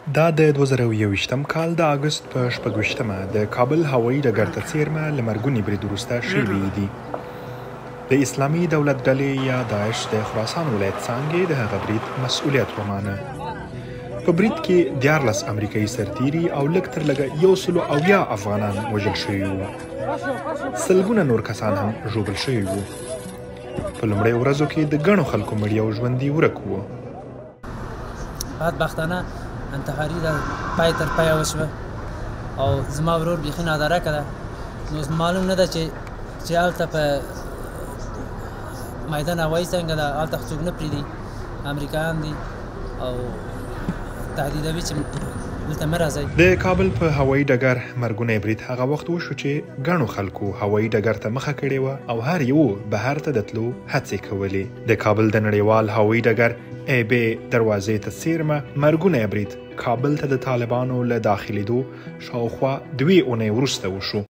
دا د 2021 کال د اگست په 26مه د کابل هوایي ډګر ته څیرمه له مرګوني برید وروسته شوي دي. د اسلامي دولت ډلې یا داعش د خراسان ولایت څانګې د هغه برید مسؤلیت ومانه. په برید کې 14 امریکایي سرتیري او لږ تر لږه 170 افغانان وژل شوي وو. سلګونه نور کسان هم ژوبل شوي وو. په لومړیو ورځو کې د ګڼو خلکو مړي او ژوندي ورک وو. بدبختانه انتحاري ده پای تر پایه وشوه او زما ورور بیخي نادرکه ده، نو معلوم نه ده چې هلته په میدان هوایي څنګه ده، هلته څوک نه پرېږدي، امریکایان دي او تهدیدوي چې دلته مه راځئ. د کابل په هوایي ډګر مرګونی برید هغه وخت وشو چې ګڼو خلکو هوایي ډګر ته مخه کړې وه او هر یو بهر ته د تلو هڅې کولې. د کابل د نړیوال هوایي ډګر ای دروازې ته څیرمه مرګونی برید کابل ته د طالبانو له داخلېدو شاوخوا 2 اونۍ وروسته وشو.